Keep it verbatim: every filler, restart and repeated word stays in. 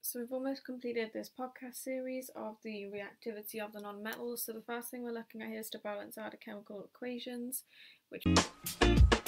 So we've almost completed this podcast series of the reactivity of the non-metals. So the first thing we're looking at here is to balance out the chemical equations, which